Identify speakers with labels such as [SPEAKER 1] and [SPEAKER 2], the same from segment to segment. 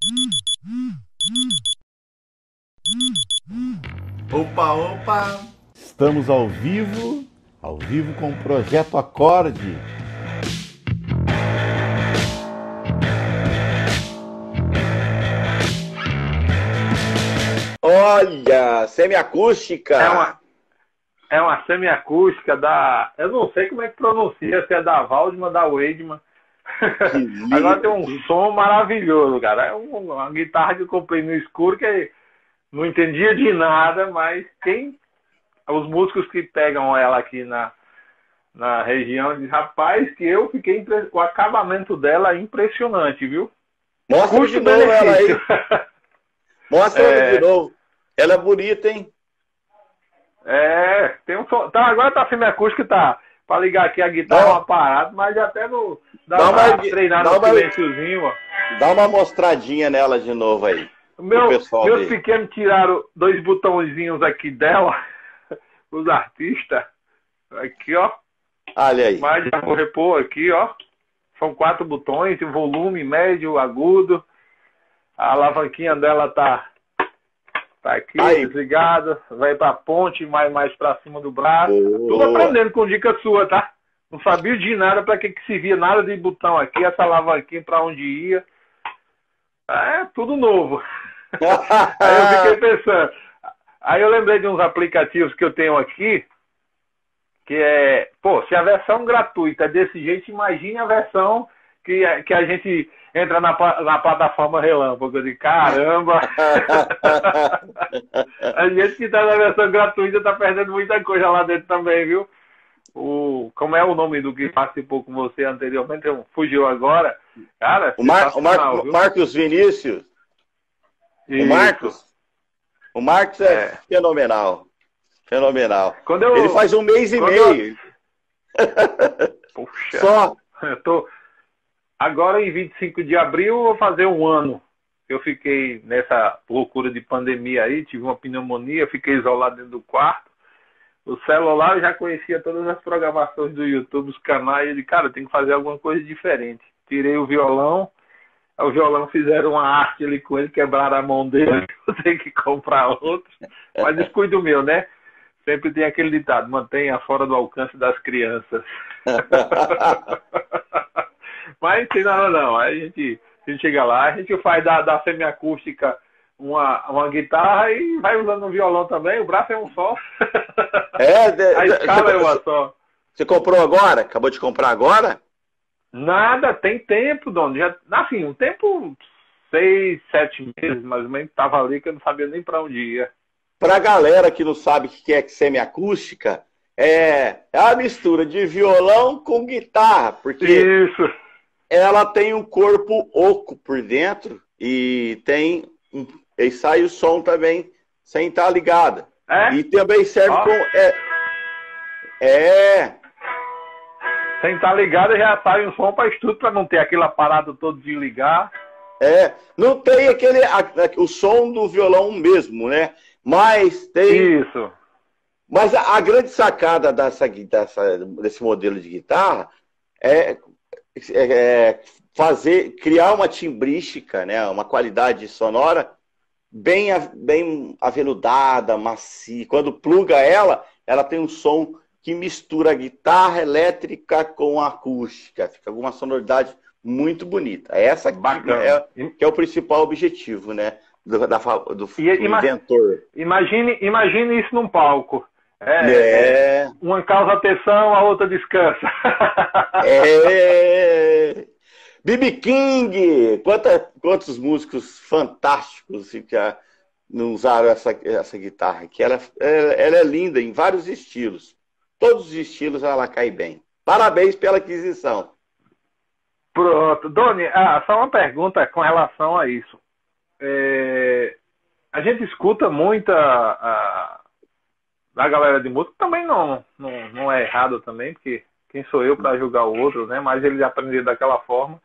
[SPEAKER 1] Opa, opa! Estamos ao vivo com o Projeto Acorde.
[SPEAKER 2] Olha, semiacústica.
[SPEAKER 3] É uma semiacústica da... Eu não sei como é que pronuncia, se é da Waldman, da Weidman. Agora tem um som maravilhoso, cara. É uma guitarra que eu comprei no escuro, que não entendia de nada, mas os músicos que pegam ela aqui na região dizem, rapaz, que eu fiquei o acabamento dela é impressionante, viu?
[SPEAKER 2] Mostra de novo ela aí. Mostra ela de novo. Ela é bonita, hein?
[SPEAKER 3] Tem um som. Tá, agora tá semiacústica, tá. Pra ligar aqui a guitarra, uma parada, mas até no. Dá uma treinada no silênciozinho, ó.
[SPEAKER 2] Dá uma mostradinha nela de novo aí.
[SPEAKER 3] Meus pequenos tiraram 2 botõezinhos aqui dela, os artistas. Aqui, ó.
[SPEAKER 2] Olha aí.
[SPEAKER 3] Mas já vou repor aqui, ó. São 4 botões, volume, médio, agudo. A alavanquinha dela tá aqui, aí, desligada. Vai pra ponte, mais pra cima do braço. Tudo aprendendo com dica sua, tá? Não sabia de nada pra que servia, nada de botão aqui, essa alavanquinha pra onde ia. É tudo novo. Aí eu fiquei pensando. Aí eu lembrei de uns aplicativos que eu tenho aqui, que é... Pô, se a versão gratuita é desse jeito, imagine a versão que a gente entra na plataforma Relâmpago. Eu digo, caramba! A gente que tá na versão gratuita tá perdendo muita coisa lá dentro também, viu? Como é o nome do que participou com você anteriormente? Fugiu agora. Cara,
[SPEAKER 2] o Marcos Vinícius.
[SPEAKER 3] Isso.
[SPEAKER 2] O Marcos é fenomenal. Fenomenal. Ele faz 1 mês e meio.
[SPEAKER 3] Puxa.
[SPEAKER 2] Só.
[SPEAKER 3] Agora, em 25 de abril, eu vou fazer 1 ano. Eu fiquei nessa loucura de pandemia aí, tive uma pneumonia, fiquei isolado dentro do quarto. O celular eu já conhecia todas as programações do YouTube, os canais, e cara, tem que fazer alguma coisa diferente. Tirei o violão fizeram uma arte ali com ele, quebraram a mão dele, eu tenho que comprar outro. Mas descuido meu, né? Sempre tem aquele ditado, mantenha fora do alcance das crianças. Mas não tem nada não. Aí a gente chega lá, a gente faz da semiacústica uma guitarra e vai usando um violão também, o braço é um só. A escala é uma só.
[SPEAKER 2] Você comprou agora? Acabou de comprar agora?
[SPEAKER 3] Nada, tem tempo, dono. Já, assim, um tempo, 6, 7 meses, mais ou menos, tava ali que eu não sabia nem pra onde ia.
[SPEAKER 2] Pra galera que não sabe o que é semiacústica, é a mistura de violão com guitarra, porque
[SPEAKER 3] isso.
[SPEAKER 2] Ela tem um corpo oco por dentro e sai o som também sem estar ligada. E também serve como...
[SPEAKER 3] Sem estar ligada já sai um som para estudo, para não ter aquele aparato todo de ligar.
[SPEAKER 2] Não tem o som do violão mesmo, né? Mas tem...
[SPEAKER 3] Isso.
[SPEAKER 2] Mas a grande sacada desse modelo de guitarra é criar uma timbrística, né? Uma qualidade sonora bem aveludada, macia. Quando pluga ela tem um som que mistura a guitarra elétrica com a acústica. Fica uma sonoridade muito bonita. Essa que é o principal objetivo, né? Do inventor.
[SPEAKER 3] Imagine isso num palco. Uma causa atenção, a outra descansa.
[SPEAKER 2] B.B. King! Quantos músicos fantásticos já não usaram essa guitarra? Que ela é linda em vários estilos. Todos os estilos ela cai bem. Parabéns pela aquisição.
[SPEAKER 3] Pronto. Doni, só uma pergunta com relação a isso. A gente escuta muita da galera de música, também não é errado também, porque quem sou eu para julgar o outro, né? Mas eles aprenderam daquela forma.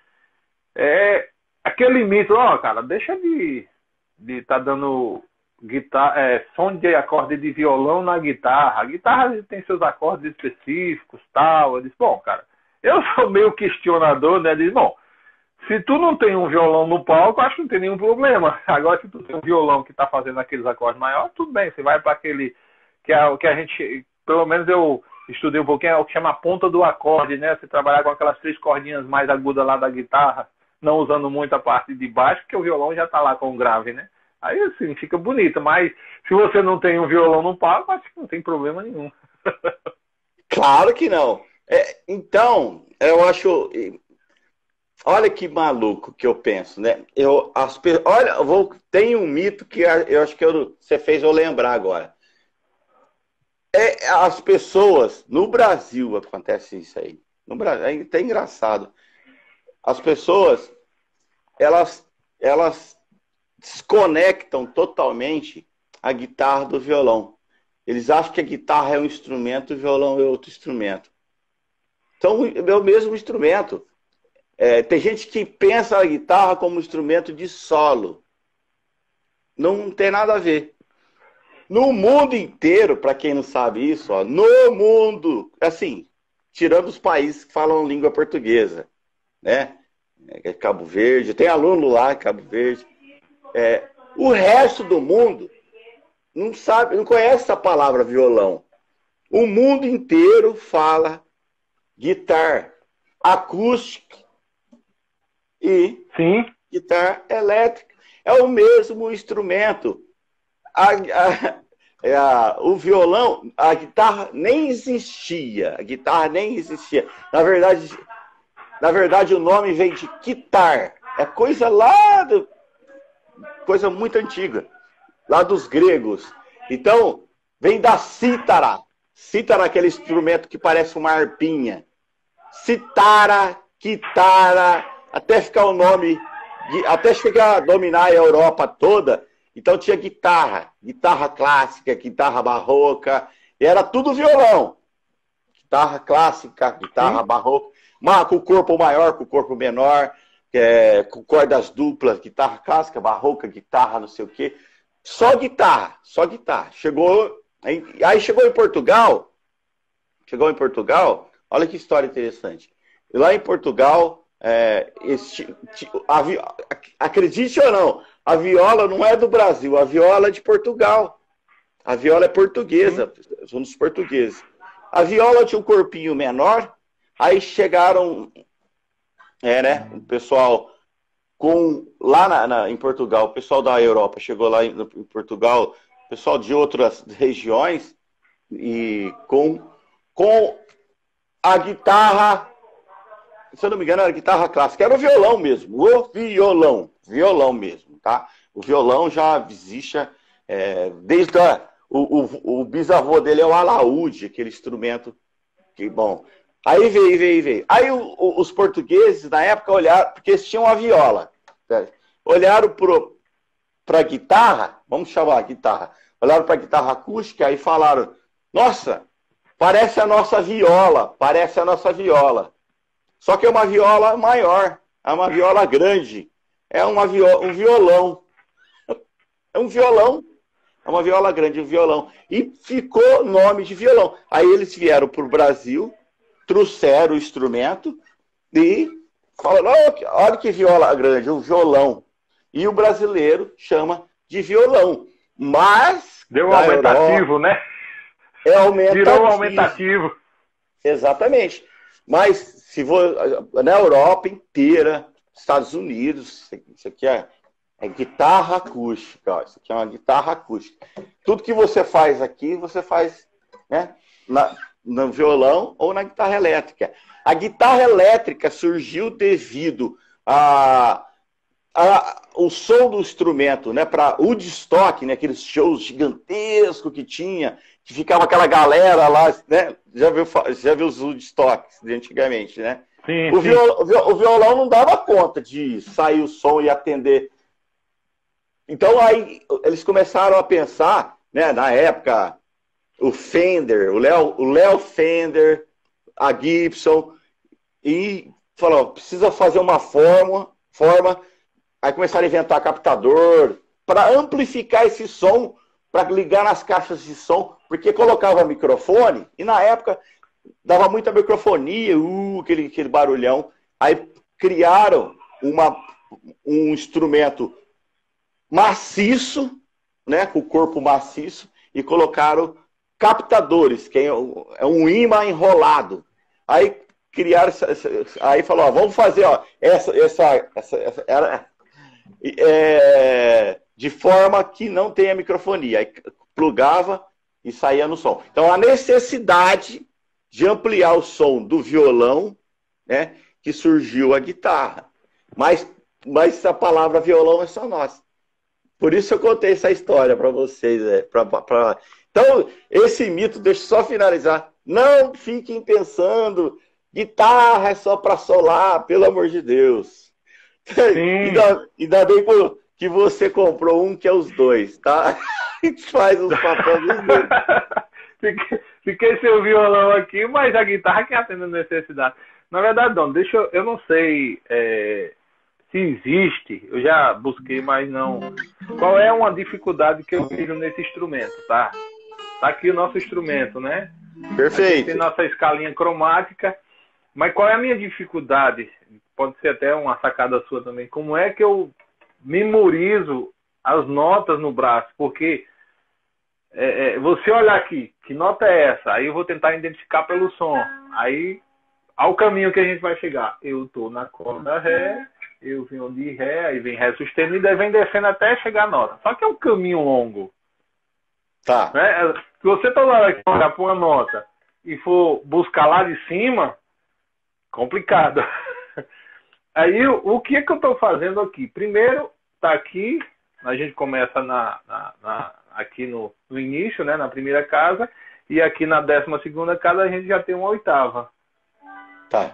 [SPEAKER 3] Aquele mito, cara, deixa de tá dando som de acorde de violão na guitarra. A guitarra tem seus acordes específicos, tal. Eu disse, bom, cara, eu sou meio questionador, né? Eu disse, bom, Se tu não tem um violão no palco, acho que não tem nenhum problema. Agora, se tu tem um violão que tá fazendo aqueles acordes maiores, tudo bem. Você vai para aquele que é o que a gente, pelo menos eu estudei um pouquinho, é o que chama a ponta do acorde, né? Você trabalhar com aquelas 3 cordinhas mais agudas lá da guitarra, não usando muito a parte de baixo, porque o violão já tá lá com o grave, né? Aí, assim, fica bonito. Mas se você não tem um violão no palco, acho que não tem problema nenhum.
[SPEAKER 2] Claro que não. Então, eu acho... Olha que maluco que eu penso, né? Olha, tem um mito que eu acho que você fez eu lembrar agora. As pessoas, no Brasil acontece isso aí. No Brasil, é até engraçado. As pessoas, elas desconectam totalmente a guitarra do violão. Eles acham que a guitarra é um instrumento e o violão é outro instrumento. Então, é o mesmo instrumento. Tem gente que pensa a guitarra como instrumento de solo. Não tem nada a ver. No mundo inteiro, para quem não sabe isso, ó, no mundo, assim, tirando os países que falam língua portuguesa, né? Cabo Verde, tem aluno lá, Cabo Verde. O resto do mundo não sabe, não conhece a palavra violão. O mundo inteiro fala guitarra acústica e
[SPEAKER 3] Sim.
[SPEAKER 2] guitarra elétrica. É o mesmo instrumento. O violão, a guitarra nem existia. A guitarra nem existia. Na verdade o nome vem de quitar. É coisa coisa muito antiga. Lá dos gregos. Então, vem da cítara. Cítara é aquele instrumento que parece uma harpinha. Citara, quitara, até ficar o nome, até chegar a dominar a Europa toda. Então tinha guitarra clássica, guitarra barroca, e era tudo violão. Guitarra clássica, guitarra barroca, com o corpo maior, com o corpo menor, com cordas duplas, guitarra clássica, barroca, guitarra não sei o quê. Só guitarra. Aí chegou em Portugal, olha que história interessante. Lá em Portugal, acredite ou não, a viola não é do Brasil, a viola é de Portugal. A viola é portuguesa, são dos portugueses. A viola tinha um corpinho menor, aí chegaram, o pessoal lá em Portugal, o pessoal da Europa chegou lá em Portugal, o pessoal de outras regiões, e com a guitarra, se eu não me engano, era a guitarra clássica, era o violão mesmo, violão mesmo, tá? O violão já existe desde o bisavô dele é o alaúde, aquele instrumento que, bom. Aí veio. Aí os portugueses, na época, olharam, porque eles tinham a viola, né? Olharam para a guitarra, vamos chamar a guitarra, olharam para a guitarra acústica e falaram, nossa, parece a nossa viola. Só que é uma viola maior, é uma viola grande, é um violão. É um violão, é uma viola grande, um violão. E ficou nome de violão. Aí eles vieram para o Brasil, trouxeram o instrumento e falaram, olha que viola grande, um violão. E o brasileiro chama de violão. Mas...
[SPEAKER 3] Deu um aumentativo, né?
[SPEAKER 2] É aumentativo.
[SPEAKER 3] Virou um aumentativo.
[SPEAKER 2] Exatamente. Mas se for na Europa inteira, Estados Unidos, isso aqui é guitarra acústica. Ó, isso aqui é uma guitarra acústica. Tudo que você faz aqui, você faz, né, no violão ou na guitarra elétrica. A guitarra elétrica surgiu devido o som do instrumento, né, para o Woodstock, né, aqueles shows gigantescos que tinha, que ficava aquela galera lá, né? Já viu os Woodstocks de antigamente, né?
[SPEAKER 3] Sim,
[SPEAKER 2] o violão não dava conta de sair o som e atender. Então aí eles começaram a pensar, né, na época, o Fender, o Léo Fender, a Gibson, e falou, precisa fazer uma forma, aí começaram a inventar captador para amplificar esse som, para ligar nas caixas de som, porque colocava microfone, e na época dava muita microfonia, aquele barulhão. Aí criaram um instrumento maciço, né, com o corpo maciço, e colocaram captadores, que é um ímã enrolado. Aí criaram, aí falou, ó, vamos fazer, ó, de forma que não tenha microfonia. Aí plugava e saía no som. Então a necessidade de ampliar o som do violão, né, que surgiu a guitarra. Mas a palavra violão é só nossa. Por isso eu contei essa história para vocês. Então, esse mito, deixa eu só finalizar. Não fiquem pensando, guitarra é só para solar, pelo amor de Deus. Ainda bem que você comprou um que é os dois, tá? Faz os papéis dos dois.
[SPEAKER 3] Fiquei sem o violão aqui, mas a guitarra que atende a necessidade. Na verdade, Dom, eu não sei se existe, eu já busquei, mas não. Qual é uma dificuldade que eu vejo nesse instrumento, tá? Tá aqui o nosso instrumento, né?
[SPEAKER 2] Perfeito.
[SPEAKER 3] Tem nossa escalinha cromática, mas qual é a minha dificuldade? Pode ser até uma sacada sua também. Como é que eu memorizo as notas no braço? Porque você olhar aqui, que nota é essa? Aí eu vou tentar identificar pelo som. Aí, ao caminho que a gente vai chegar. Eu tô na corda Ré, eu venho de Ré, aí vem Ré sustenido, aí vem descendo até chegar a nota. Só que é um caminho longo.
[SPEAKER 2] Tá.
[SPEAKER 3] Né? Se você toda hora que olhar para uma nota e for buscar lá de cima, complicado. Aí, o que é que eu estou fazendo aqui? Primeiro, tá aqui, a gente começa aqui no início, né, na primeira casa, e aqui na 12ª casa a gente já tem uma oitava.
[SPEAKER 2] Tá.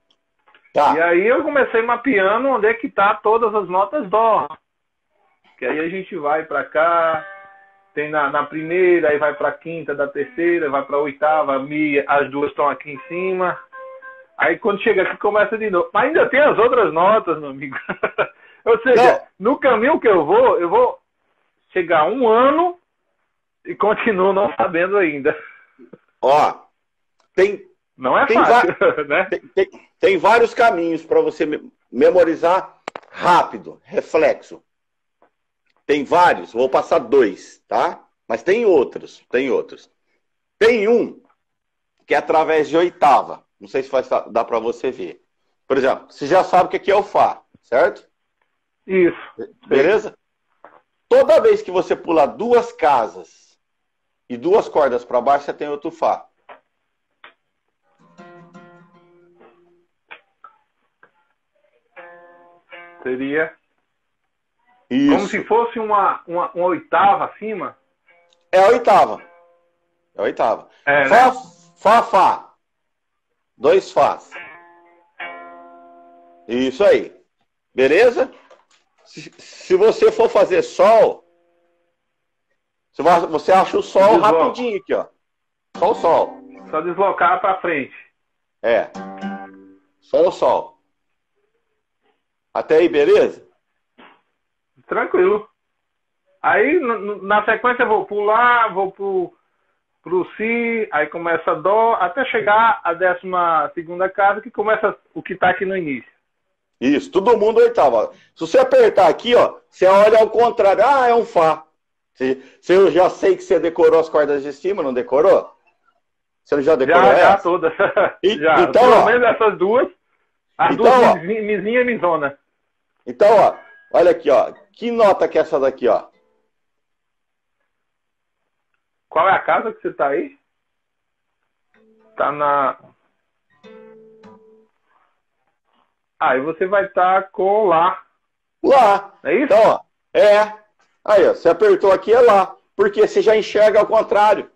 [SPEAKER 3] E aí eu comecei mapeando onde é que tá todas as notas dó. Que aí a gente vai para cá, tem na primeira, aí vai para a quinta, da terceira, vai para a oitava, mi, as duas estão aqui em cima. Aí quando chega aqui começa de novo. Mas ainda tem as outras notas, meu amigo. Ou seja, no caminho que eu vou chegar um ano e continuo não sabendo ainda.
[SPEAKER 2] Ó,
[SPEAKER 3] não é fácil, né?
[SPEAKER 2] Tem vários caminhos para você memorizar rápido, reflexo. Tem vários, vou passar 2, tá? Mas tem outros. Tem um que é através de oitava. Não sei se vai dar para você ver. Por exemplo, você já sabe que aqui é o Fá, certo?
[SPEAKER 3] Isso.
[SPEAKER 2] Beleza? Toda vez que você pular 2 casas e 2 cordas para baixo, você tem outro Fá.
[SPEAKER 3] Seria
[SPEAKER 2] isso.
[SPEAKER 3] Como se fosse uma oitava acima?
[SPEAKER 2] É a oitava.
[SPEAKER 3] É,
[SPEAKER 2] Fá,
[SPEAKER 3] né?
[SPEAKER 2] Fá, Fá. 2 Fás. Isso aí. Beleza? Se você for fazer Sol, você acha o Sol rapidinho aqui, ó. Só o Sol.
[SPEAKER 3] Só deslocar para frente.
[SPEAKER 2] É. Só o Sol. Até aí, beleza?
[SPEAKER 3] Tranquilo. Aí, na sequência, eu vou pular, vou pro Si, aí começa Dó, até chegar a 12ª casa, que começa o que tá aqui no início.
[SPEAKER 2] Isso, todo mundo oitava. Se você apertar aqui, ó, você olha ao contrário. Ah, é um Fá. Eu já sei que você decorou as cordas de cima, não decorou? Você não já decorou essa?
[SPEAKER 3] Já, todas. Já.
[SPEAKER 2] Então,
[SPEAKER 3] pelo menos essas duas. As duas mizinha e mizona.
[SPEAKER 2] Então, ó, olha aqui, ó. Que nota que é essa daqui, ó?
[SPEAKER 3] Qual é a casa que você tá aí? Tá na... Aí você vai estar com Lá.
[SPEAKER 2] Lá.
[SPEAKER 3] É isso?
[SPEAKER 2] Então, ó, Aí, ó, você apertou aqui, é Lá. Porque você já enxerga ao contrário.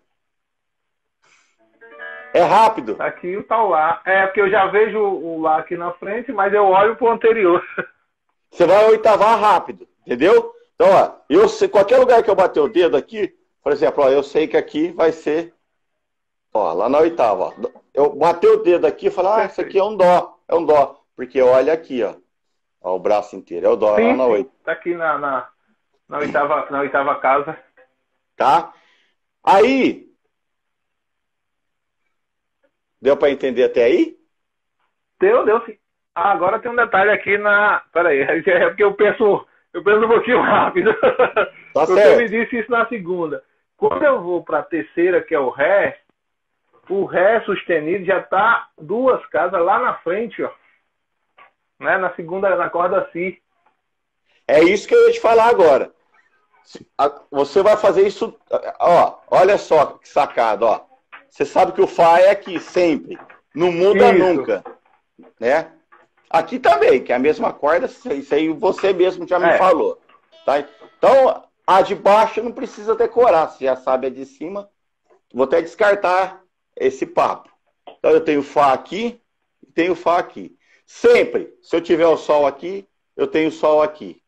[SPEAKER 2] É rápido.
[SPEAKER 3] Tá aqui o tal Lá. É, porque eu já vejo o Lá aqui na frente, mas eu olho pro anterior.
[SPEAKER 2] Você vai oitavar rápido, entendeu? Então, ó, qualquer lugar que eu bater o dedo aqui, por exemplo, ó, eu sei que aqui vai ser, ó, lá na oitava, ó. Eu bati o dedo aqui e falo, isso aqui é um Dó, porque olha aqui, ó, o braço inteiro, é o Dó,
[SPEAKER 3] sim,
[SPEAKER 2] lá na oitava.
[SPEAKER 3] Tá aqui na oitava casa.
[SPEAKER 2] Tá? Aí, deu para entender até aí?
[SPEAKER 3] Deu sim. agora tem um detalhe aqui na... Peraí, é porque eu penso um pouquinho rápido.
[SPEAKER 2] Tá
[SPEAKER 3] Você
[SPEAKER 2] certo.
[SPEAKER 3] me disse isso na segunda. Quando eu vou para a terceira, que é o Ré sustenido já tá 2 casas lá na frente, ó. Né? Na segunda, na corda Si.
[SPEAKER 2] É isso que eu ia te falar agora. Você vai fazer isso, ó, olha só que sacada, ó. Você sabe que o Fá é aqui sempre, não muda
[SPEAKER 3] Isso.
[SPEAKER 2] nunca, né? Aqui também, que é a mesma corda, isso aí você mesmo já me falou, tá? Então, a de baixo não precisa decorar, você já sabe a de cima. Vou até descartar esse papo. Então eu tenho Fá aqui e tenho Fá aqui. Sempre, se eu tiver o Sol aqui, eu tenho o Sol aqui.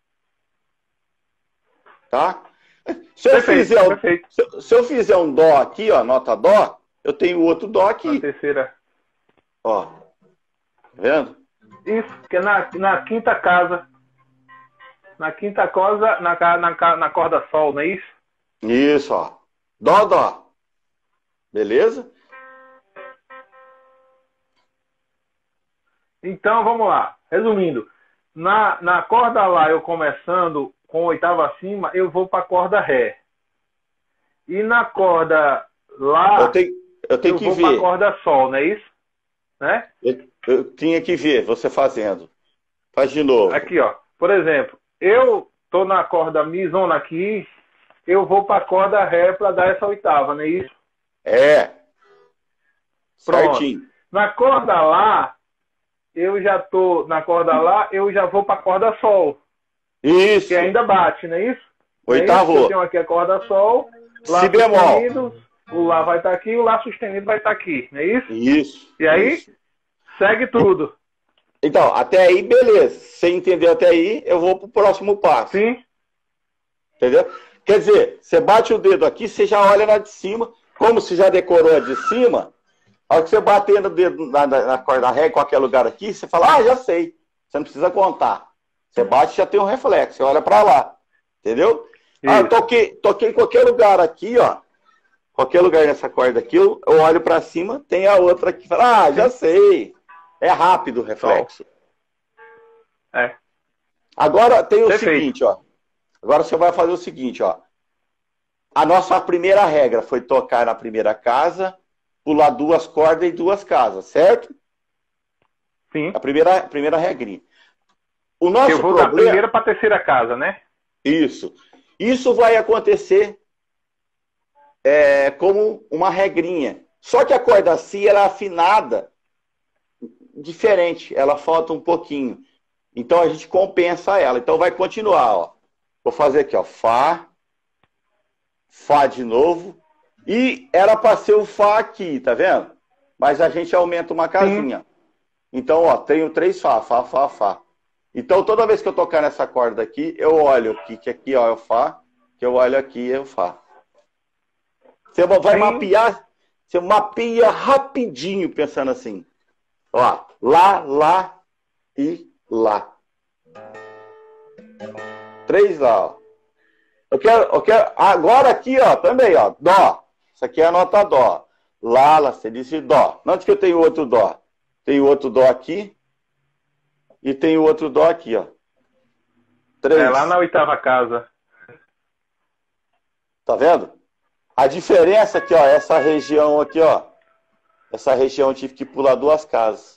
[SPEAKER 2] Tá? Se eu fizer um Dó aqui, ó, nota Dó, eu tenho outro Dó aqui.
[SPEAKER 3] Na terceira.
[SPEAKER 2] Ó. Tá vendo?
[SPEAKER 3] Isso, que é na quinta casa. Na quinta casa, na corda Sol, não é isso?
[SPEAKER 2] Isso, ó. Dó, Dó. Beleza?
[SPEAKER 3] Então, vamos lá. Resumindo, na corda Lá, eu começando com oitava acima, eu vou para a corda Ré. E na corda Lá,
[SPEAKER 2] eu tenho que
[SPEAKER 3] vou
[SPEAKER 2] ver.
[SPEAKER 3] para a corda Sol, não é isso? Né?
[SPEAKER 2] Eu tinha que ver você fazendo. Faz de novo.
[SPEAKER 3] Aqui, ó. Por exemplo, eu tô na corda Mi zona aqui, eu vou para a corda Ré para dar essa oitava, não é isso?
[SPEAKER 2] É.
[SPEAKER 3] Pronto.
[SPEAKER 2] Certinho.
[SPEAKER 3] Na corda Lá, eu já tô na corda Lá, eu já vou para a corda Sol.
[SPEAKER 2] Isso.
[SPEAKER 3] Que ainda bate, não é isso?
[SPEAKER 2] Oitavo.
[SPEAKER 3] Eu tenho aqui a corda Sol, Lá
[SPEAKER 2] Si bemol.
[SPEAKER 3] sustenido, o Lá vai estar aqui, o Lá sustenido vai estar aqui, não é isso?
[SPEAKER 2] Isso.
[SPEAKER 3] E aí, segue tudo.
[SPEAKER 2] Então, até aí, beleza. Se entender até aí, eu vou pro próximo passo.
[SPEAKER 3] Sim.
[SPEAKER 2] Entendeu? Quer dizer, você bate o dedo aqui, você já olha na de cima. Como você já decorou a de cima, a hora que você bater no dedo na corda Ré, em qualquer lugar aqui, você fala, já sei. Você não precisa contar. Você bate e já tem um reflexo. Você olha pra lá. Entendeu? Eu toquei em qualquer lugar aqui, ó. Qualquer lugar nessa corda aqui, eu olho pra cima, tem a outra aqui. Fala, já sei. É rápido o reflexo.
[SPEAKER 3] É.
[SPEAKER 2] Agora tem o
[SPEAKER 3] Perfeito.
[SPEAKER 2] seguinte, ó. Agora você vai fazer o seguinte, ó. A nossa primeira regra foi tocar na primeira casa, pular 2 cordas e 2 casas, certo?
[SPEAKER 3] Sim.
[SPEAKER 2] A primeira regrinha. O nosso
[SPEAKER 3] Eu vou da primeira para a terceira casa, né?
[SPEAKER 2] Isso. Isso vai acontecer como uma regrinha. Só que a corda Si, ela é afinada diferente. Ela falta um pouquinho. Então a gente compensa ela. Então vai continuar, ó. Vou fazer aqui, ó. Fá. Fá de novo. E era para ser o Fá aqui, tá vendo? Mas a gente aumenta uma casinha. Sim. Então, ó, tenho 3 Fá. Fá, Fá, Fá. Então, toda vez que eu tocar nessa corda aqui, eu olho que aqui, ó, é o Fá. Que eu olho aqui, é o Fá. Você vai mapear. Você mapeia rapidinho, pensando assim. Ó, Lá, Lá e Lá. 3 Lá, ó. Eu quero. Agora aqui, ó, também, ó. Dó. Isso aqui é a nota Dó. Lá, você disse Dó. Onde que eu tenho outro Dó? Tenho outro Dó aqui. E tenho outro Dó aqui, ó. 3.
[SPEAKER 3] É lá na oitava casa.
[SPEAKER 2] Tá vendo? A diferença aqui, ó, essa região aqui, ó. Essa região eu tive que pular 2 casas.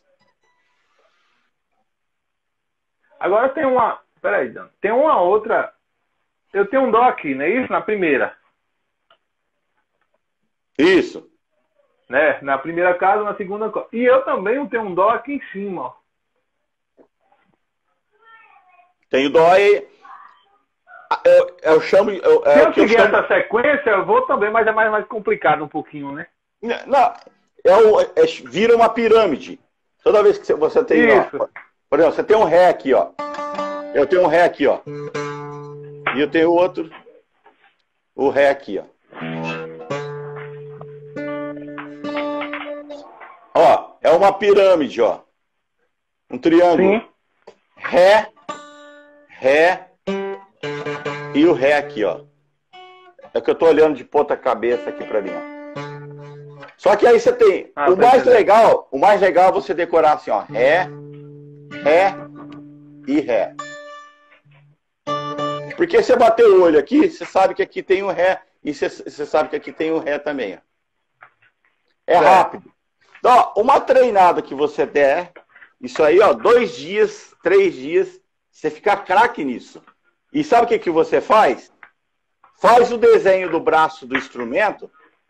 [SPEAKER 3] Agora tem uma... Peraí, Dan. Tem uma outra... Eu tenho um Dó aqui, não é isso? Na primeira.
[SPEAKER 2] Isso.
[SPEAKER 3] Né? Na primeira casa, na segunda... E eu também tenho um Dó aqui em cima, ó.
[SPEAKER 2] Tenho Dó aí. Eu chamo...
[SPEAKER 3] Se eu seguir essa sequência, eu vou também, mas é mais complicado um pouquinho, né?
[SPEAKER 2] Não, vira uma pirâmide. Toda vez que você tem...
[SPEAKER 3] Isso.
[SPEAKER 2] Ó, por exemplo, você tem um Ré aqui, ó. Eu tenho um Ré aqui, ó. E eu tenho outro... O Ré aqui, ó. Ó, é uma pirâmide, ó. Um triângulo.
[SPEAKER 3] Sim.
[SPEAKER 2] Ré, Ré e o Ré aqui, ó. É que eu tô olhando de ponta cabeça aqui pra mim, ó. Só que aí você tem... o mais legal é você decorar assim, ó. Ré, Ré e Ré. Porque você bater o olho aqui, você sabe que aqui tem o Ré e você sabe que aqui tem o Ré também. Ó. É rápido. Então, ó, uma treinada que você der, isso aí, ó, 2 dias, 3 dias, você fica craque nisso. E sabe o que você faz? Faz o desenho do braço do instrumento,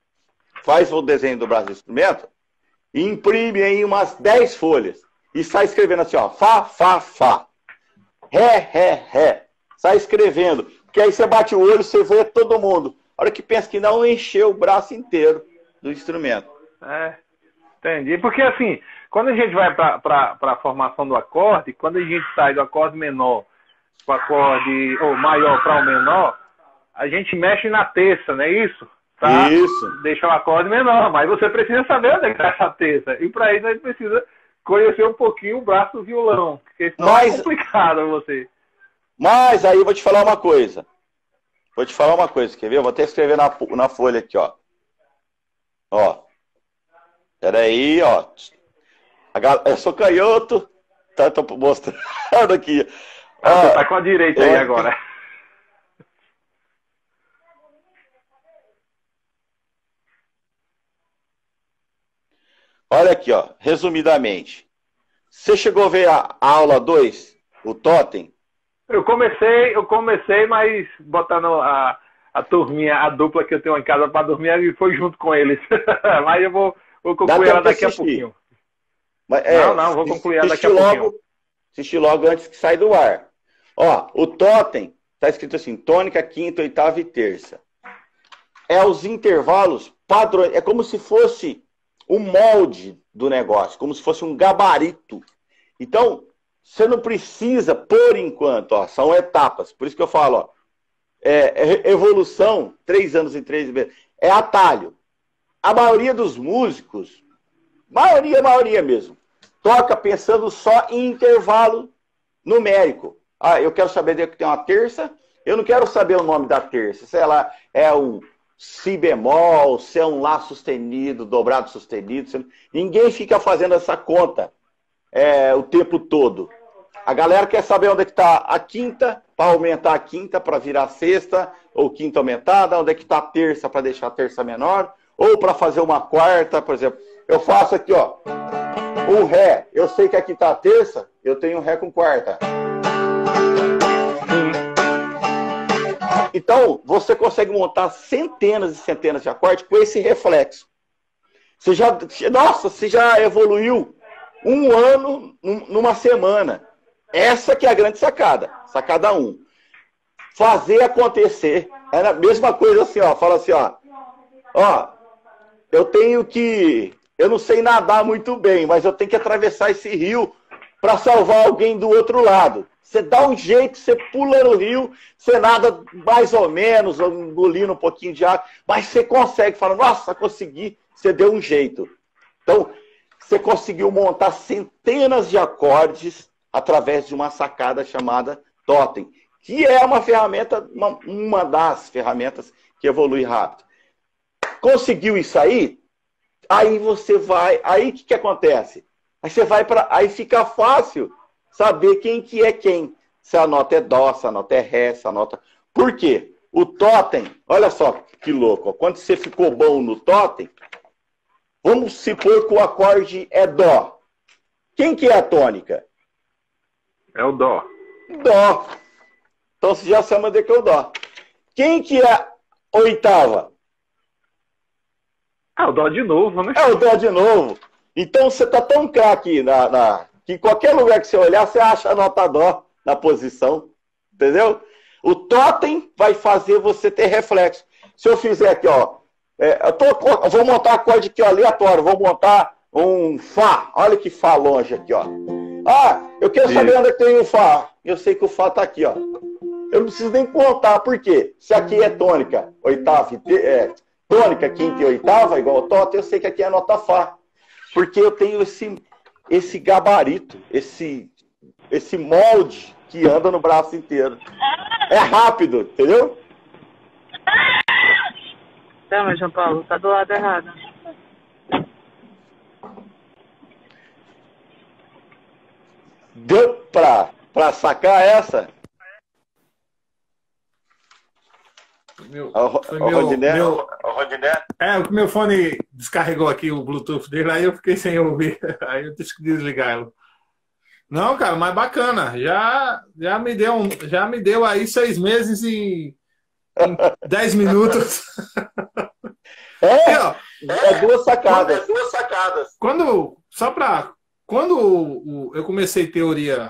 [SPEAKER 2] e imprime aí umas 10 folhas. E sai escrevendo assim, ó, Fá, Fá, Fá. Ré, Ré, Ré. Sai escrevendo. Porque aí você bate o olho, você vê todo mundo. A hora que pensa que não, encheu o braço inteiro do instrumento.
[SPEAKER 3] Entendi. Porque assim, quando a gente vai para a formação do acorde, quando a gente sai do acorde menor para o acorde ou maior para o menor, a gente mexe na terça, não é isso? Tá?
[SPEAKER 2] Isso.
[SPEAKER 3] Deixa o acorde menor, mas você precisa saber onde é que está essa terça. E para isso a gente precisa conhecer um pouquinho o braço do violão, porque senão é complicado você.
[SPEAKER 2] Mas aí eu vou te falar uma coisa. Quer ver? Eu vou até escrever na folha aqui, ó. Ó. Peraí, ó. Eu sou canhoto. Tá, tô mostrando aqui.
[SPEAKER 3] Você tá com a direita aí agora.
[SPEAKER 2] Olha aqui, ó. Resumidamente. Você chegou a ver a aula 2? O totem?
[SPEAKER 3] Eu comecei, mas botando a turminha, a dupla que eu tenho em casa para dormir, e foi junto com eles. Mas eu vou concluir ela daqui a pouquinho.
[SPEAKER 2] Mas,
[SPEAKER 3] vou concluir ela daqui a pouquinho.
[SPEAKER 2] Assistir logo antes que saia do ar. Ó, o totem tá escrito assim, tônica, quinta, oitava e terça. É os intervalos padrões, é como se fosse o molde do negócio, como se fosse um gabarito. Então, você não precisa, por enquanto, ó, são etapas. Por isso que eu falo, ó, evolução, 3 anos em 3 meses, é atalho. A maioria dos músicos, maioria mesmo, toca pensando só em intervalo numérico. Ah, eu quero saber que tem uma terça, eu não quero saber o nome da terça. Se ela é um si bemol, se é um lá sustenido, dobrado sustenido. Ninguém fica fazendo essa conta o tempo todo. A galera quer saber onde é que está a quinta, para aumentar a quinta, para virar a sexta, ou quinta aumentada, onde é que está a terça, para deixar a terça menor, ou para fazer uma quarta, por exemplo. Eu faço aqui, ó, um Ré. Eu sei que aqui está a terça, eu tenho um Ré com quarta. Então, você consegue montar centenas e centenas de acordes com esse reflexo. Você já evoluiu 1 ano numa semana. Essa que é a grande sacada. Sacada 1. Fazer acontecer. É a mesma coisa assim, ó. Fala assim, ó. Ó, eu não sei nadar muito bem, mas eu tenho que atravessar esse rio para salvar alguém do outro lado. Você dá um jeito, você pula no rio, você nada mais ou menos, engolindo um pouquinho de água, mas você consegue. Fala, nossa, consegui. Você deu um jeito. Então, você conseguiu montar centenas de acordes através de uma sacada chamada totem, que é uma ferramenta, uma das ferramentas que evolui rápido. Conseguiu isso aí? Aí você vai... Aí o que acontece? Aí você vai para... Aí fica fácil saber quem que é quem. Se a nota é dó, se a nota é ré, se a nota... Por quê? O totem, olha só que louco. Ó. Quando você ficou bom no totem, vamos supor que o acorde é dó. Quem que é a tônica?
[SPEAKER 3] É o dó.
[SPEAKER 2] Dó. Então você já sabe onde é que é o dó. Quem que é a oitava?
[SPEAKER 3] É o dó de novo, né?
[SPEAKER 2] É o dó de novo. Então você tá tão craque que em qualquer lugar que você olhar, você acha a nota dó na posição. Entendeu? O totem vai fazer você ter reflexo. Se eu fizer aqui, ó. Eu vou montar um acorde aqui, ó, aleatório. Vou montar um Fá. Olha que Fá longe aqui, ó. Ah, eu quero saber onde é que tem o Fá. Eu sei que o Fá tá aqui, ó. Eu não preciso nem contar, por quê? Se aqui é tônica, oitava, tônica, quinta e oitava, igual o totem, eu sei que aqui é a nota Fá. Porque eu tenho esse gabarito, esse molde que anda no braço inteiro. É rápido, entendeu?
[SPEAKER 4] Tá, mas João Paulo, tá do lado errado.
[SPEAKER 2] Pra sacar essa?
[SPEAKER 5] O meu fone descarregou aqui o Bluetooth dele, aí eu fiquei sem ouvir. Aí eu tive que desligar. Não, cara, mas bacana. Já me deu aí 6 meses em 10 minutos.
[SPEAKER 2] É 2 sacadas.
[SPEAKER 5] Quando eu comecei teoria,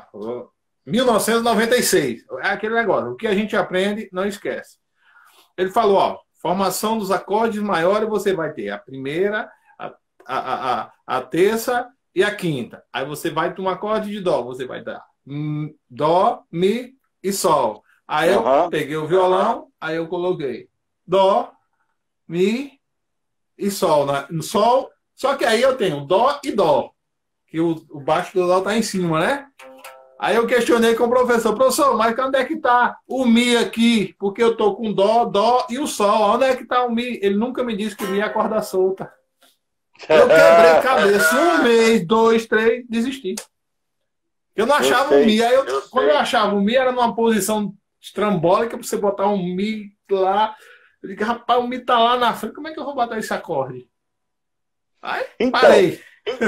[SPEAKER 5] 1996, é aquele negócio, o que a gente aprende, não esquece. Ele falou, ó, formação dos acordes maiores, você vai ter a primeira, a terça e a quinta. Aí você vai para um acorde de dó, você vai dar dó, mi e sol. Aí eu peguei o violão, aí eu coloquei dó, mi e sol. No sol, só que aí eu tenho dó e dó, que o baixo do dó tá em cima, né? Aí eu questionei com o professor, mas onde é que tá o mi aqui? Porque eu tô com dó, dó e o sol. Onde é que tá o mi? Ele nunca me disse que o mi é a corda solta. Eu quebrei a cabeça 1 mês, 2, 3, desisti. Eu não achava o mi. Aí quando eu achava o mi, era numa posição estrambólica para você botar um mi lá. Eu digo, rapaz, o mi tá lá na frente, como é que eu vou botar esse acorde? Aí parei.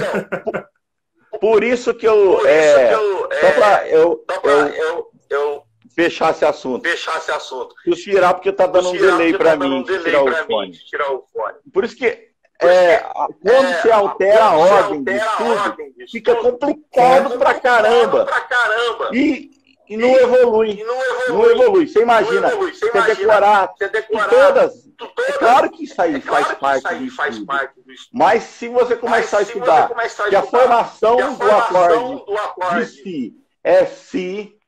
[SPEAKER 2] Por isso que eu fechar esse assunto. Eu tirar porque tá dando um delay para mim tirar o fone. Por isso que quando você altera a ordem de estudo, fica complicado pra caramba. E não evolui. Não evolui. Você imagina, você decorar todas. É claro que isso aí faz parte do estudo. Mas se você começar a estudar que a formação do acorde de si é si,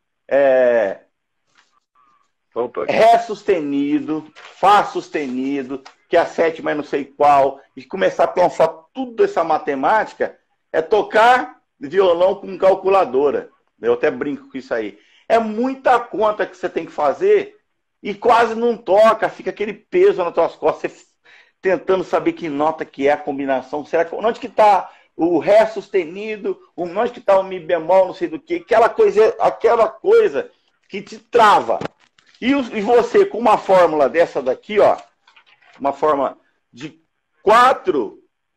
[SPEAKER 2] Ré sustenido, Fá sustenido, que é a sétima é não sei qual, e começar a pensar tudo essa matemática, é tocar violão com calculadora. Eu até brinco com isso aí. É muita conta que você tem que fazer e quase não toca, fica aquele peso nas tuas costas, você tentando saber que nota que é a combinação. Será que onde que está o Ré sustenido, onde que está o Mi bemol, não sei do que, aquela coisa que te trava. E você, com uma fórmula dessa daqui, ó, uma forma de 4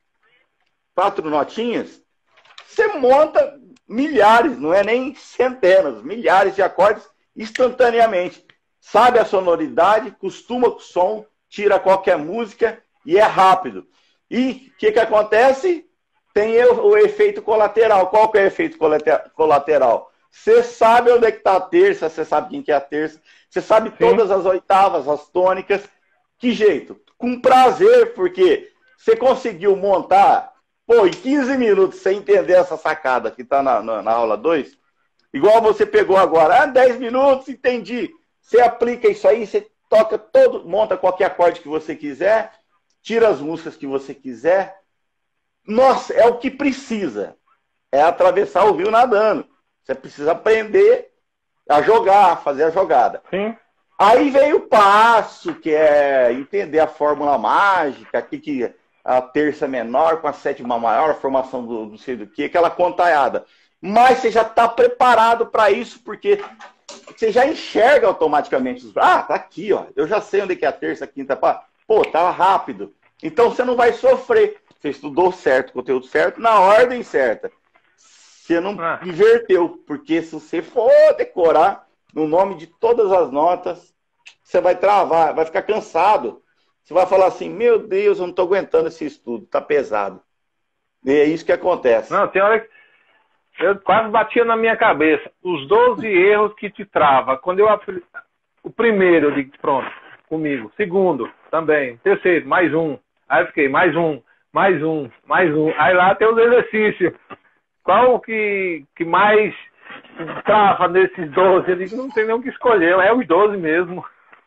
[SPEAKER 2] notinhas, você monta milhares, não é nem centenas, milhares de acordes instantaneamente. Sabe a sonoridade, costuma com o som, tira qualquer música e é rápido. E o que acontece? Tem o efeito colateral. Qual que é o efeito colateral? Você sabe onde é que está a terça, você sabe quem que é a terça, você sabe todas as oitavas, as tônicas. Que jeito? Com prazer, porque você conseguiu montar, em 15 minutos, sem entender essa sacada que está na aula 2, igual você pegou agora, 10 minutos, entendi. Você aplica isso aí, você toca monta qualquer acorde que você quiser, tira as músicas que você quiser. Nossa, é o que precisa. É atravessar o rio nadando. Você precisa aprender a jogar, fazer a jogada.
[SPEAKER 3] Sim.
[SPEAKER 2] Aí vem o passo, que é entender a fórmula mágica, que a terça menor com a sétima maior, a formação do não sei do que, aquela contaiada. Mas você já está preparado para isso, porque você já enxerga automaticamente. Tá aqui, ó. Eu já sei onde é que é a terça, a quinta, tá rápido. Então você não vai sofrer. Você estudou certo, o conteúdo certo, na ordem certa. Você não inverteu, porque se você for decorar no nome de todas as notas, você vai travar, vai ficar cansado. Você vai falar assim, meu Deus, eu não estou aguentando esse estudo, tá pesado. E é isso que acontece.
[SPEAKER 3] Não, tem hora que eu quase batia na minha cabeça. Os 12 erros que te trava. Quando eu o primeiro, eu digo, pronto, comigo. Segundo, também. Terceiro, mais um. Aí eu fiquei, mais um. Aí lá tem os exercícios. Qual que mais trava nesses 12? Eu digo, não tem nem o que escolher, é os 12 mesmo.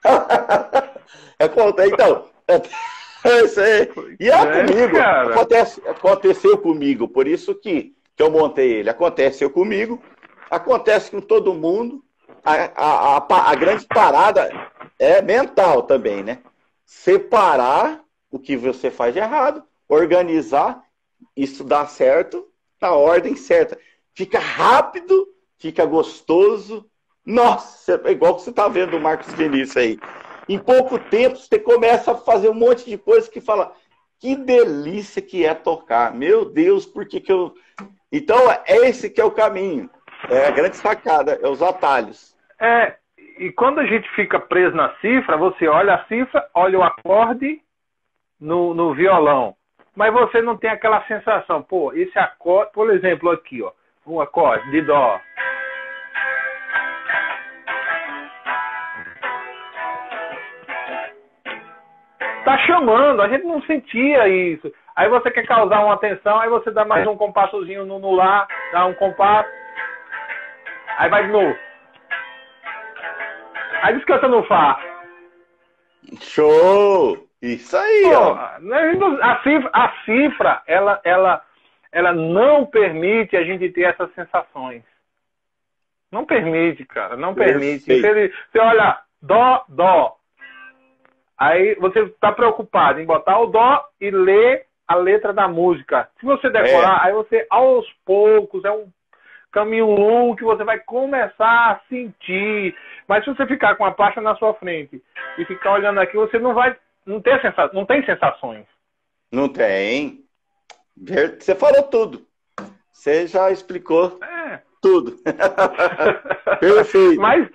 [SPEAKER 2] Então, isso aí. E comigo, aconteceu comigo, por isso que eu montei ele. Aconteceu comigo, acontece com todo mundo. A grande parada é mental também, né? Separar o que você faz de errado, organizar, isso dá certo na ordem certa. Fica rápido fica gostoso. Nossa, é igual que você está vendo o Marcos Vinícius aí. Em pouco tempo, você começa a fazer um monte de coisa que fala, que delícia que é tocar. Meu Deus, por que eu... Então, é esse que é o caminho. É a grande sacada, é os atalhos.
[SPEAKER 3] E quando a gente fica preso na cifra, você olha a cifra, olha o acorde no violão. Mas você não tem aquela sensação, pô, esse acorde, por exemplo, aqui, ó, um acorde de dó. Tá chamando, a gente não sentia isso. Aí você quer causar uma atenção, aí você dá mais um compassozinho no lá, dá um compasso, aí vai de novo. Aí descansa no Fá.
[SPEAKER 2] Show! Isso aí,
[SPEAKER 3] pô,
[SPEAKER 2] ó.
[SPEAKER 3] A cifra, ela não permite a gente ter essas sensações. Não permite, cara, não permite. Você olha, dó, dó. Aí você está preocupado em botar o dó e ler a letra da música. Se você decorar, aí você, aos poucos, é um caminho longo que você vai começar a sentir. Mas se você ficar com a pasta na sua frente e ficar olhando aqui, você não tem sensações.
[SPEAKER 2] Não tem. Você falou tudo. Você já explicou tudo. Perfeito.
[SPEAKER 3] Mas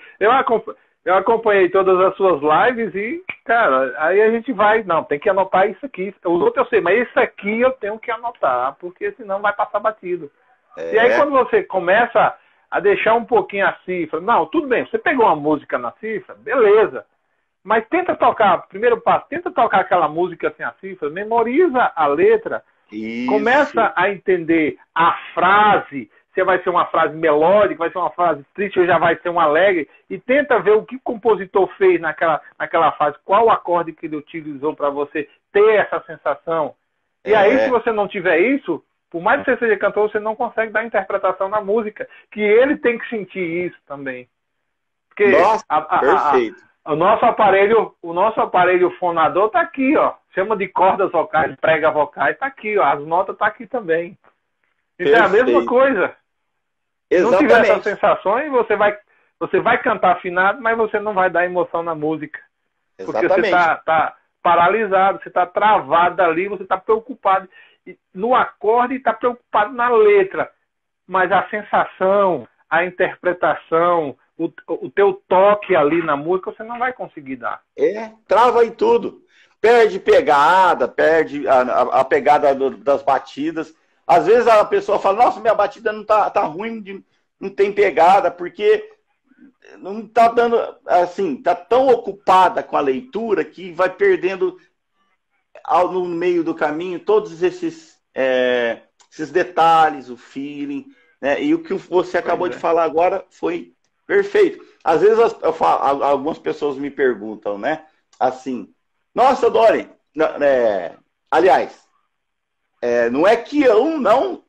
[SPEAKER 3] eu acompanhei todas as suas lives e, cara, aí a gente vai... Não, tem que anotar isso aqui. Os outros eu sei, mas isso aqui eu tenho que anotar, porque senão vai passar batido. E aí quando você começa a deixar um pouquinho a cifra... Não, tudo bem, você pegou uma música na cifra, beleza. Mas tenta tocar, primeiro passo, tenta tocar aquela música sem a cifra, memoriza a letra, começa a entender a frase... Se vai ser uma frase melódica, vai ser uma frase triste ou já vai ser um alegre, e tenta ver o que o compositor fez naquela fase, qual acorde que ele utilizou para você ter essa sensação. E aí, se você não tiver isso, por mais que você seja cantor, você não consegue dar interpretação na música, que ele tem que sentir isso também. Porque
[SPEAKER 2] nossa, perfeito.
[SPEAKER 3] O nosso aparelho fonador está aqui, ó. Chama de cordas vocais, prega vocais, está aqui, ó. As notas estão aqui também. Então é a mesma coisa.
[SPEAKER 2] Exatamente.
[SPEAKER 3] Não tiver essas sensações, você vai cantar afinado, mas você não vai dar emoção na música. Exatamente. Porque você está paralisado, você está travado ali, você está preocupado no acorde e está preocupado na letra. Mas a sensação, a interpretação, o teu toque ali na música, você não vai conseguir dar.
[SPEAKER 2] Trava em tudo. Perde pegada, perde a pegada das batidas. Às vezes a pessoa fala, nossa, minha batida não tá ruim, não tem pegada, porque não tá dando, assim, tá tão ocupada com a leitura que vai perdendo no meio do caminho todos esses detalhes, o feeling, né? E o que você acabou de falar agora foi perfeito. Às vezes algumas pessoas me perguntam, né, assim, nossa, Dori, aliás, não é que eu não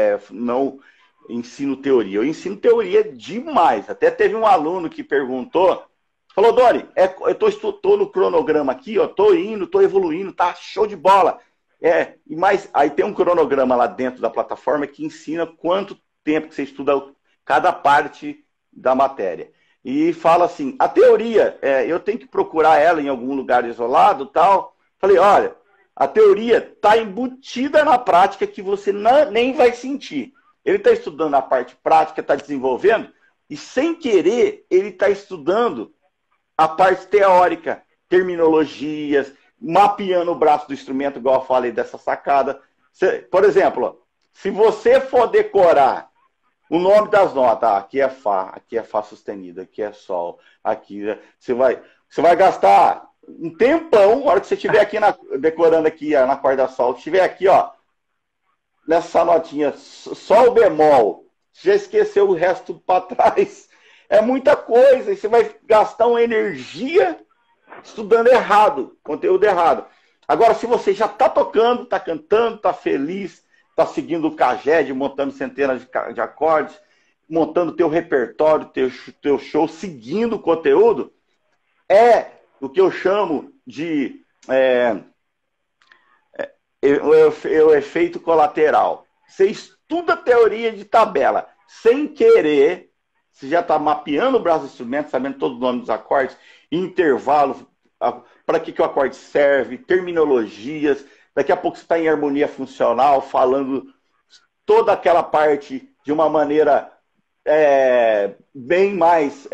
[SPEAKER 2] ensino teoria. Eu ensino teoria demais. Até teve um aluno que perguntou, falou, Dori, eu tô no cronograma aqui, ó, tô indo, tô evoluindo, tá show de bola. Mas aí tem um cronograma lá dentro da plataforma que ensina quanto tempo que você estuda cada parte da matéria. E fala assim, a teoria, eu tenho que procurar ela em algum lugar isolado, tal. Falei, olha, a teoria está embutida na prática que você nem vai sentir. Ele está estudando a parte prática, está desenvolvendo, e sem querer, ele está estudando a parte teórica, terminologias, mapeando o braço do instrumento, igual eu falei dessa sacada. Por exemplo, ó, se você for decorar o nome das notas, aqui é Fá sustenido, aqui é Sol, aqui você vai gastar um tempão, na hora que você estiver aqui decorando aqui na corda Sol, estiver aqui, ó, nessa notinha Sol bemol, já esqueceu o resto para trás. É muita coisa, e você vai gastar uma energia estudando errado, conteúdo errado. Agora, se você já está tocando, está cantando, está feliz, está seguindo o Caged, montando centenas de acordes, montando teu repertório, teu show, seguindo o conteúdo, o que eu chamo de o efeito colateral. Você estuda teoria de tabela. Sem querer, você já está mapeando o braço do instrumento, sabendo todo o nome dos acordes, intervalo, para que o acorde serve, terminologias. Daqui a pouco você está em harmonia funcional, falando toda aquela parte de uma maneira bem mais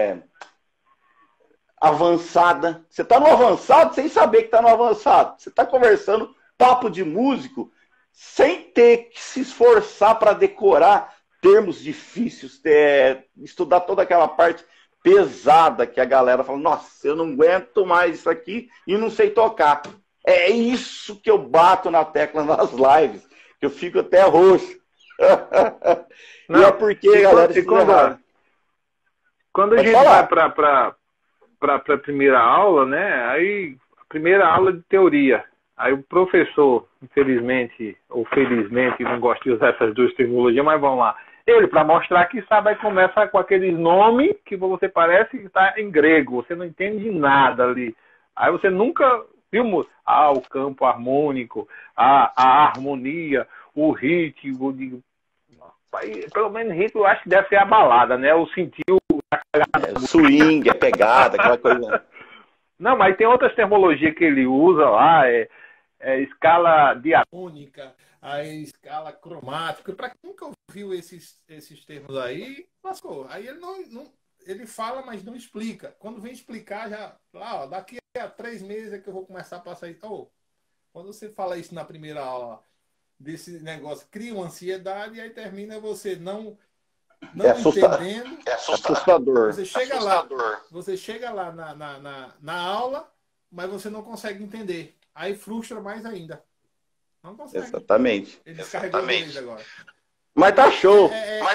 [SPEAKER 2] avançada. Você está no avançado sem saber que está no avançado. Você está conversando papo de músico sem ter que se esforçar para decorar termos difíceis, estudar toda aquela parte pesada que a galera fala, nossa, eu não aguento mais isso aqui e não sei tocar. É isso que eu bato na tecla nas lives, que eu fico até roxo. Não, e é porque, galera,
[SPEAKER 3] quando a gente vai para a primeira aula, né? Aí, a primeira aula de teoria. Aí o professor, infelizmente ou felizmente, não gosta de usar essas duas terminologias, mas vamos lá. Ele, para mostrar que sabe, aí começa com aqueles nomes que você parece que está em grego. Você não entende nada ali. Aí você nunca viu o campo harmônico, a harmonia, o ritmo. Pelo menos ritmo eu acho que deve ser a balada, né? O sentiu.
[SPEAKER 2] Swing, a pegada, aquela coisa.
[SPEAKER 3] Não, mas tem outras terminologias que ele usa lá, escala diatônica, a escala cromática. Para quem nunca ouviu esses termos aí, lascou. Aí ele ele fala, mas não explica. Quando vem explicar, já lá, ó, daqui a 3 meses é que eu vou começar a passar isso. Quando você fala isso na primeira aula, desse negócio, cria uma ansiedade e aí termina você não entendendo.
[SPEAKER 2] É assustador.
[SPEAKER 3] Você chega lá na aula, mas você não consegue entender. Aí frustra mais ainda. Não consegue.
[SPEAKER 2] Exatamente.
[SPEAKER 3] Ele descarregou eles agora.
[SPEAKER 2] Mas tá show.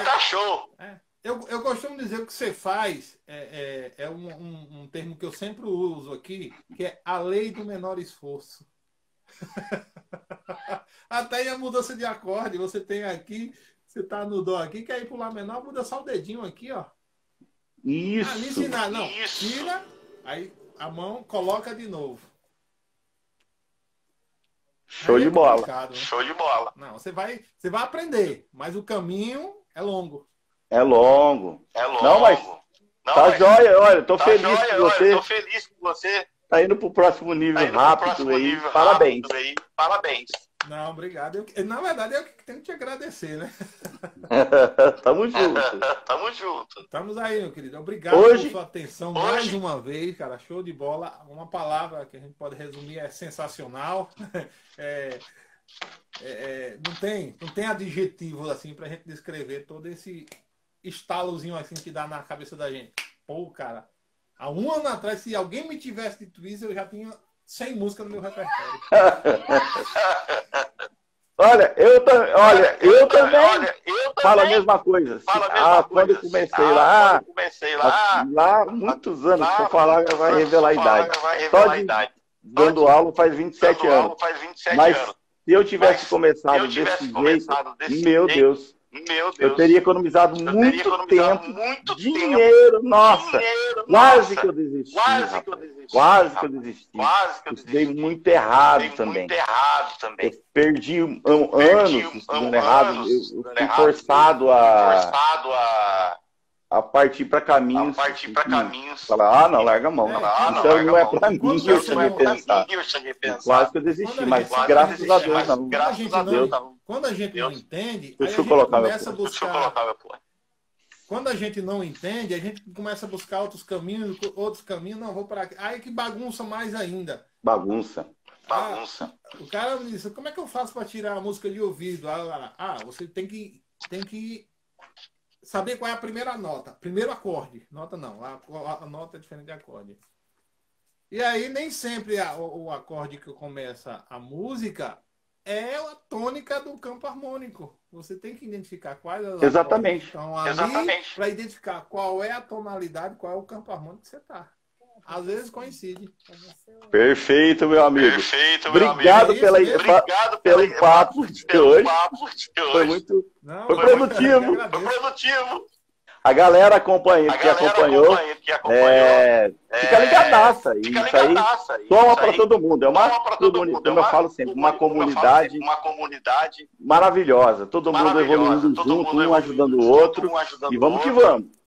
[SPEAKER 3] Eu costumo dizer que o que você faz um termo que eu sempre uso aqui, que é a lei do menor esforço. Até a mudança de acorde, você tem aqui, você tá no dó aqui, quer ir pro lá menor, muda só o dedinho aqui, ó.
[SPEAKER 2] Isso.
[SPEAKER 3] Ali ensinar, não. Tira, aí a mão coloca de novo.
[SPEAKER 2] Show de bola.
[SPEAKER 3] Né? Show de bola. Não, você vai aprender, mas o caminho é longo.
[SPEAKER 2] É longo. Não, mas tá jóia, olha, eu tô feliz com você. Tá indo pro próximo nível rápido aí. Parabéns.
[SPEAKER 3] Não, obrigado. Na verdade, eu que tenho que te agradecer, né?
[SPEAKER 2] Tamo junto.
[SPEAKER 3] Estamos aí, meu querido. Obrigado por sua atenção mais uma vez, cara. Show de bola. Uma palavra que a gente pode resumir é sensacional. Não tem adjetivo assim pra gente descrever todo esse estalozinho assim que dá na cabeça da gente. Pô, cara, há um ano atrás, se alguém me tivesse dito isso, eu já tinha 100 músicas no meu repertório.
[SPEAKER 2] Olha, eu também falo a mesma coisa. Quando eu comecei lá, muitos anos, se eu falar, vai revelar a idade. Só de dando aula faz 27 anos. Mas se eu tivesse começado desse jeito, meu Deus, eu teria economizado muito tempo, dinheiro, nossa, quase que eu desisti. Eu estudei muito errado também. Eu perdi anos estudando errado. Eu fui forçado a partir para caminhos. Falar, não, larga a mão. Então não é para mim que eu tinha que pensar. Quase que eu desisti, mas graças a Deus não. Graças a Deus não.
[SPEAKER 3] Quando a gente não entende,
[SPEAKER 2] Deixa eu colocar meu
[SPEAKER 3] plano. Quando a gente não entende, a gente começa a buscar outros caminhos, não, vou para aqui. Aí que bagunça mais ainda.
[SPEAKER 2] Bagunça.
[SPEAKER 3] O cara me disse, como é que eu faço para tirar a música de ouvido? Você tem que saber qual é a primeira nota. Primeiro acorde. Nota não. A nota é diferente de acorde. E aí nem sempre o acorde que começa a música é a tônica do campo harmônico. Você tem que identificar quais as
[SPEAKER 2] Exatamente.
[SPEAKER 3] Então, ali, para identificar qual é a tonalidade, qual é o campo harmônico que você está. Às vezes coincide.
[SPEAKER 2] Perfeito, meu amigo. Obrigado pelo papo de hoje. Foi muito produtivo. A galera que acompanhou, fica ligadaça. Isso aí toma para todo mundo. É uma comunidade, como eu falo sempre, uma comunidade maravilhosa. Todo mundo evoluindo junto, um ajudando o outro. E vamos que vamos.